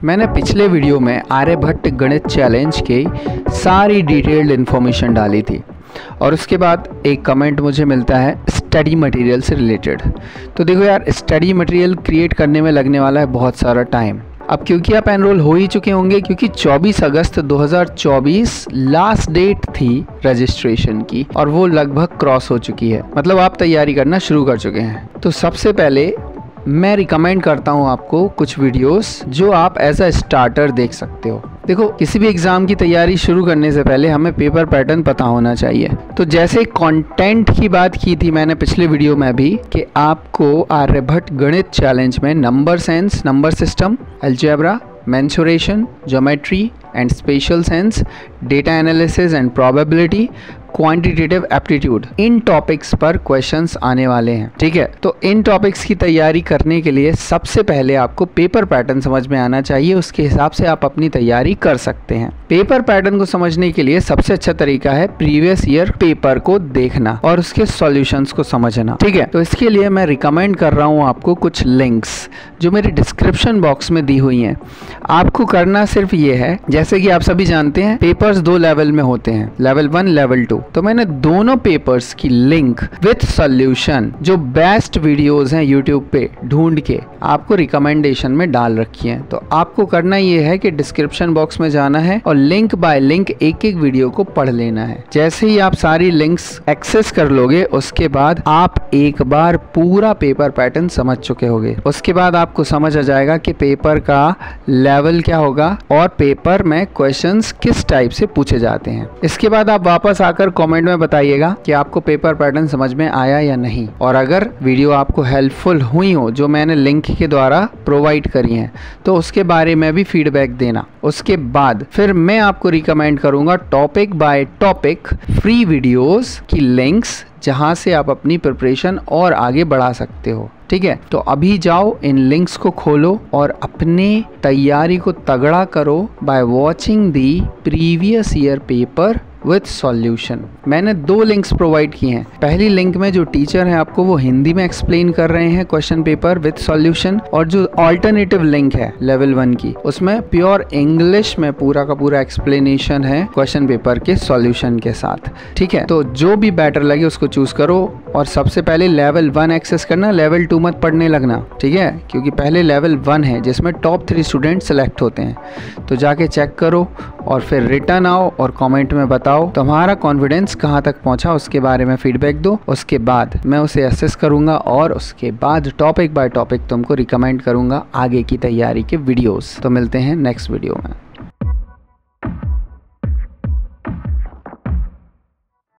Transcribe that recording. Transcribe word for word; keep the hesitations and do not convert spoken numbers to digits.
मैंने पिछले वीडियो में आर्यभट्ट गणित चैलेंज के सारी डिटेल्ड इन्फॉर्मेशन डाली थी और उसके बाद एक कमेंट मुझे मिलता है स्टडी मटेरियल से रिलेटेड। तो देखो यार, स्टडी मटेरियल क्रिएट करने में लगने वाला है बहुत सारा टाइम। अब क्योंकि आप एनरोल हो ही चुके होंगे, क्योंकि चौबीस अगस्त दो हज़ार चौबीस लास्ट डेट थी रजिस्ट्रेशन की और वो लगभग क्रॉस हो चुकी है, मतलब आप तैयारी करना शुरू कर चुके हैं। तो सबसे पहले मैं रिकमेंड करता हूँ आपको कुछ वीडियोस जो आप एज अ स्टार्टर देख सकते हो। देखो, किसी भी एग्ज़ाम की तैयारी शुरू करने से पहले हमें पेपर पैटर्न पता होना चाहिए। तो जैसे कंटेंट की बात की थी मैंने पिछले वीडियो में भी कि आपको आर्यभट्ट गणित चैलेंज में number sense, number system, algebra, mensuration, geometry and spatial sense, data analysis and probability, quantitative aptitude, इन टॉपिक्स पर क्वेश्चंस आने वाले हैं। ठीक है, तो इन टॉपिक्स की तैयारी करने के लिए सबसे पहले आपको पेपर पैटर्न समझ में आना चाहिए, उसके हिसाब से आप अपनी तैयारी कर सकते हैं। पेपर पैटर्न को समझने के लिए सबसे अच्छा तरीका है प्रीवियस ईयर पेपर को देखना और उसके सॉल्यूशंस को समझना। ठीक है, तो इसके लिए मैं रिकमेंड कर रहा हूँ आपको कुछ लिंक्स जो मेरे डिस्क्रिप्शन बॉक्स में दी हुई हैं। आपको करना सिर्फ ये है, जैसे कि आप सभी जानते हैं पेपर्स दो लेवल में होते हैं, लेवल वन, लेवल टू। तो मैंने दोनों पेपर्स की लिंक विथ सॉल्यूशन जो बेस्ट वीडियोस हैं यूट्यूब पे ढूंढ के आपको रिकमेंडेशन में डाल रखी हैं। तो आपको करना ये है कि डिस्क्रिप्शन बॉक्स में जाना है और लिंक बाय लिंक एक एक वीडियो को पढ़ लेना है। जैसे ही आप सारी लिंक्स एक्सेस कर लोगे उसके बाद आप एक बार पूरा पेपर पैटर्न समझ चुके होगे। उसके बाद आपको समझ आ जाएगा कि पेपर का लेवल क्या होगा और पेपर में क्वेश्चंस किस टाइप से पूछे जाते हैं। इसके बाद आप वापस आकर कमेंट में बताइएगा कि आपको पेपर पैटर्न समझ में आया या नहीं, और अगर वीडियो आपको हेल्पफुल हुई हो जो मैंने लिंक के द्वारा प्रोवाइड करी हैं तो उसके बारे में भी फीडबैक देना। उसके बाद फिर मैं आपको रिकमेंड करूंगा topic by topic free videos की लिंक्स, जहां से आप अपनी प्रिपरेशन और आगे बढ़ा सकते हो। ठीक है, तो अभी जाओ इन लिंक्स को खोलो और अपने तैयारी को तगड़ा करो by watching the previous year paper with solution. मैंने दो लिंक्स प्रोवाइड किए हैं। पहली लिंक में जो टीचर हैं आपको वो हिंदी में एक्सप्लेन कर रहे हैं क्वेश्चन पेपर विथ सॉल्यूशन, और जो ऑल्टरनेटिव लिंक है लेवल वन की उसमें प्योर इंग्लिश में पूरा का पूरा एक्सप्लेनेशन है क्वेश्चन पेपर के सॉल्यूशन के साथ। ठीक है, तो जो भी बेटर लगे उसको चूज करो और सबसे पहले लेवल वन एक्सेस करना, लेवल टू मत पढ़ने लगना। ठीक है, क्योंकि पहले लेवल वन है जिसमें टॉप थ्री स्टूडेंट सेलेक्ट होते हैं। तो जाके चेक करो और फिर रिटर्न आओ और कमेंट में बताओ तुम्हारा कॉन्फिडेंस कहाँ तक पहुँचा, उसके बारे में फीडबैक दो। उसके बाद मैं उसे असेस करूँगा और उसके बाद टॉपिक बाय टॉपिक तुमको रिकमेंड करूँगा आगे की तैयारी के वीडियोस। तो मिलते हैं नेक्स्ट वीडियो में।